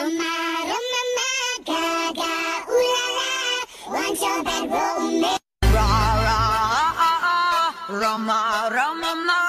Roma, Roma, Gaga, ooh la la, want your bed romance. Ra ra ah ah ah, Rama Rama ma.